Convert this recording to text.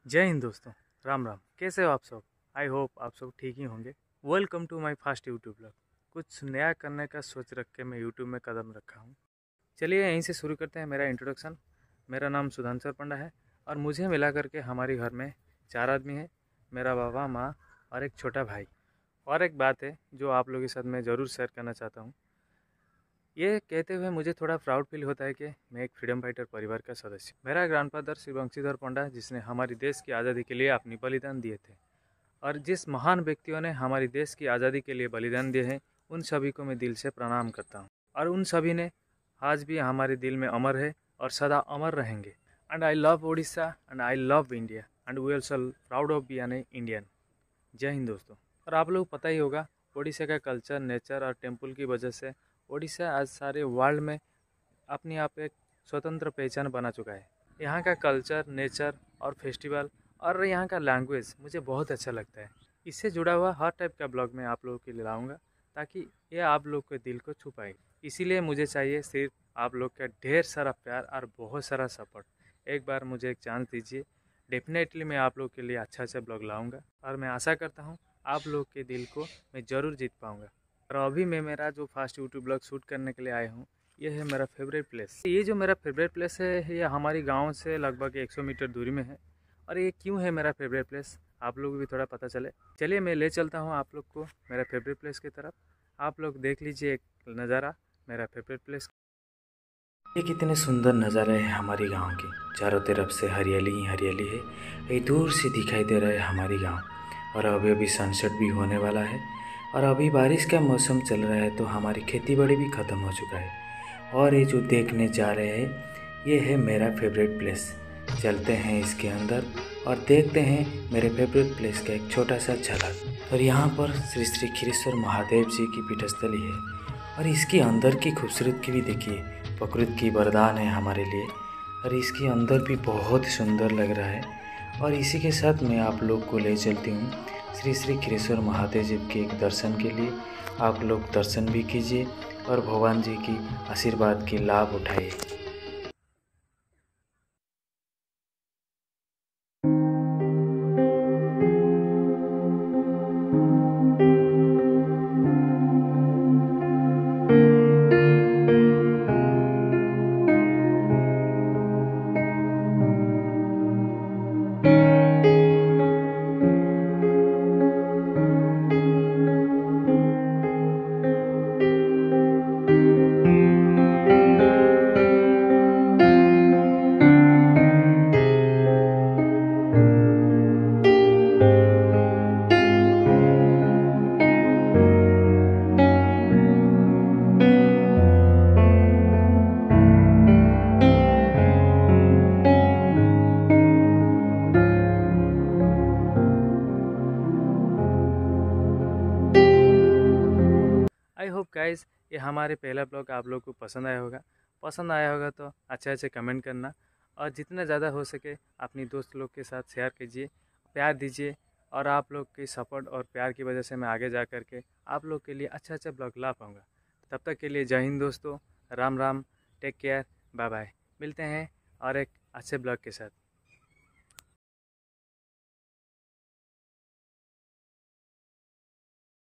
जय हिंद दोस्तों। राम राम। कैसे हो आप सब? आई होप आप सब ठीक ही होंगे। Welcome to my first YouTube blog. कुछ नया करने का सोच रख के मैं यूट्यूब में कदम रखा हूँ। चलिए यहीं से शुरू करते हैं मेरा इंट्रोडक्शन। मेरा नाम सुधांशु पंडा है और मुझे मिला करके हमारे घर में 4 आदमी हैं। मेरा बाबा, माँ और एक छोटा भाई। और एक बात है जो आप लोगों के साथ मैं ज़रूर शेयर करना चाहता हूँ। ये कहते हुए मुझे थोड़ा प्राउड फील होता है कि मैं एक फ्रीडम फाइटर परिवार का सदस्य। मेरा ग्रैंडफादर श्री बंशीधर पंडा, जिसने हमारी देश की आज़ादी के लिए अपनी बलिदान दिए थे, और जिस महान व्यक्तियों ने हमारी देश की आज़ादी के लिए बलिदान दिए हैं, उन सभी को मैं दिल से प्रणाम करता हूँ। और उन सभी ने आज भी हमारे दिल में अमर है और सदा अमर रहेंगे। And I love Odisha and I love India and we also proud of be an Indian. जय हिंद दोस्तों। और आप लोग पता ही होगा, ओडिशा का कल्चर, नेचर और टेम्पल की वजह से ओडिशा आज सारे वर्ल्ड में अपनी आप एक स्वतंत्र पहचान बना चुका है। यहाँ का कल्चर, नेचर और फेस्टिवल और यहाँ का लैंग्वेज मुझे बहुत अच्छा लगता है। इससे जुड़ा हुआ हर टाइप का ब्लॉग मैं आप लोगों के लिए लाऊंगा ताकि ये आप लोग के दिल को छू पाए। इसीलिए मुझे चाहिए सिर्फ आप लोग का ढेर सारा प्यार और बहुत सारा सपोर्ट। एक बार मुझे एक चांस दीजिए, डेफिनेटली मैं आप लोग के लिए अच्छा अच्छा ब्लॉग लाऊंगा और मैं आशा करता हूँ आप लोग के दिल को मैं ज़रूर जीत पाऊँगा। और अभी मैं मेरा जो फर्स्ट यूट्यूब ब्लॉग शूट करने के लिए आया हूँ, ये है मेरा फेवरेट प्लेस। ये जो मेरा फेवरेट प्लेस है, ये हमारी गांव से लगभग 100 मीटर दूरी में है। और ये क्यों है मेरा फेवरेट प्लेस, आप लोग को भी थोड़ा पता चले। चलिए मैं ले चलता हूँ आप लोग को मेरा फेवरेट प्लेस की तरफ। आप लोग देख लीजिए एक नज़ारा मेरा फेवरेट प्लेस। ये कितने सुंदर नज़ारे हैं हमारी गांव के। चारों तरफ से हरियाली ही हरियाली है। ये दूर से दिखाई दे रहा है हमारी गांव। और अभी अभी सनसेट भी होने वाला है और अभी बारिश का मौसम चल रहा है, तो हमारी खेती बाड़ी भी ख़त्म हो चुका है। और ये जो देखने जा रहे हैं, ये है मेरा फेवरेट प्लेस। चलते हैं इसके अंदर और देखते हैं मेरे फेवरेट प्लेस का एक छोटा सा झलक। और यहाँ पर श्री श्री खीरेश्वर महादेव जी की पीठस्थली है। और इसके अंदर की खूबसूरती भी देखिए, प्रकृति की वरदान है हमारे लिए। और इसके अंदर भी बहुत सुंदर लग रहा है। और इसी के साथ मैं आप लोग को ले चलती हूँ श्री श्री खीरेश्वर महादेव जी के एक दर्शन के लिए। आप लोग दर्शन भी कीजिए और भगवान जी की आशीर्वाद की लाभ उठाइए। आई होप गाइस ये हमारे पहला ब्लॉग आप लोग को पसंद आया होगा। पसंद आया होगा तो अच्छे अच्छे कमेंट करना और जितना ज़्यादा हो सके अपनी दोस्त लोग के साथ शेयर कीजिए, प्यार दीजिए। और आप लोग की सपोर्ट और प्यार की वजह से मैं आगे जा कर के आप लोग के लिए अच्छा अच्छा ब्लॉग ला पाऊँगा। तब तक के लिए जय हिंद दोस्तों। राम राम। Take care. Bye bye. मिलते हैं और एक अच्छे ब्लॉग के साथ।